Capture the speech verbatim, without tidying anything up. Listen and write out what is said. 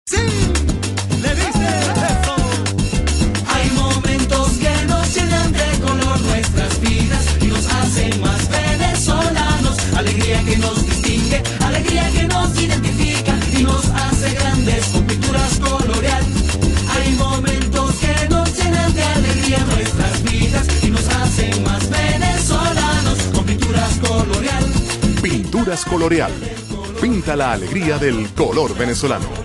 ¡Sí! ¡Le diste eso! Hay momentos que nos llenan de color nuestras vidas y nos hacen más venezolanos. Alegría que nos distingue, alegría que nos identifica y nos hace grandes con pinturas Coloreal. Hay momentos que nos llenan de alegría nuestras vidas y nos hacen más venezolanos con pinturas Coloreal. Pinturas Coloreal. Pinta la alegría del color venezolano.